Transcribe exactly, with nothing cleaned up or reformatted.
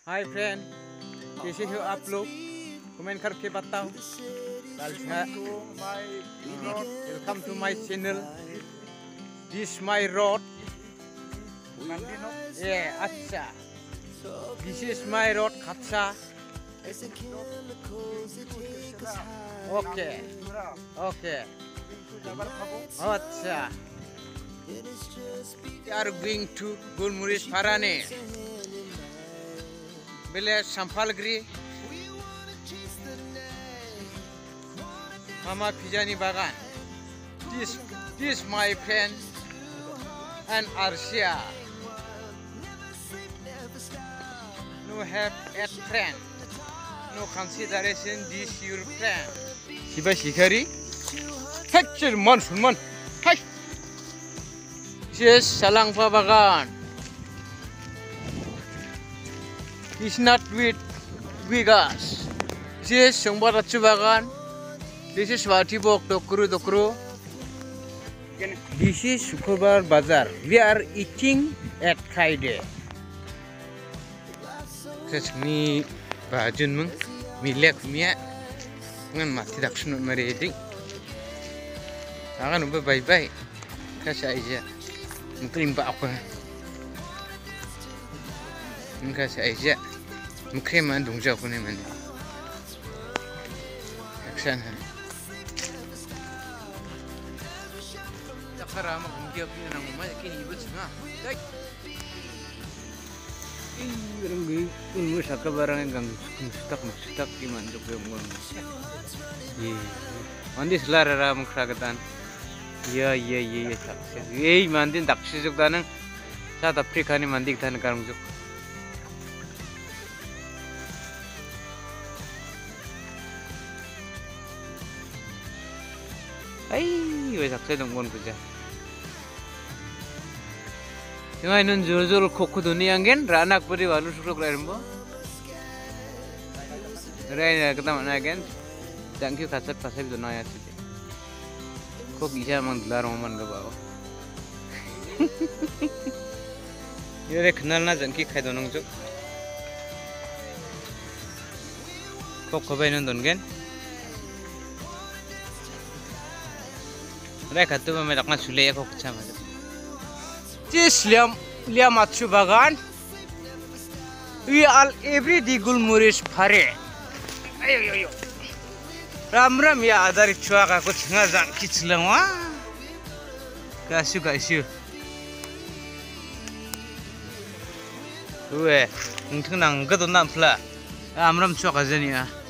Hi friend, कैसे हो आप लोग? कमेंट करके बताओ। Welcome to my channel. This my road. ये अच्छा, दिस इज माय रोड खच्चा। ओके ओके अच्छा। We are going to Gulmuris Parane village Sampalgri. Mama Pijani Bagan. This this my friend and Arsia. No have a friend. No consideration this your friend. Siba Shikari. Hatcher monsoon man. Hey. This Salangpa Bagan. It's not with Vigas. This is Sumbaratu Bagan. This is Watibok Dokru Dokru. This is Sukubar Bazar. We are eating at Friday. That's me, Bajun Mung. Me lek mia. Ngan mati daksun maredi. Akan ubah bye bye. Kasih aja. Mungkin apa? Mungkin saja. Mungkin mana dong jauh ni mana? Action. Tak ramah mungkin apa yang nama macam ni ibu cuma. Baik. Ini orang ni pun mesti barang yang gang stak stak di mana tu yang orang. Ye. Mandi selara ramah keragatan. Ya ya ya ya tak. Eh mandi tak sejak tanang. South Africa ni mandi kita nak karung juk. Ay, wes akse donggon kuja. Cuma ini jor-jor koko dunia angin, ranak peri walu sukrok lerembo. Rai kita mana angin, jangki kasar pasal itu naya sih. Kok bisa manglar momen gak Yore kenal na jangki khai donong juk. Kok kabai nondon gen? Mereka tu memang nak sulai aku kecam. This liam liam Atsu Bagan. We all every di Gulmuris Pare. Ayo ayo ayo. Ram ram ya adari cuak aku ngazang kiclang wah. Kasih kasih. Weh, mungkin nang kedua nampak. Ram ram cuak aja ni ah.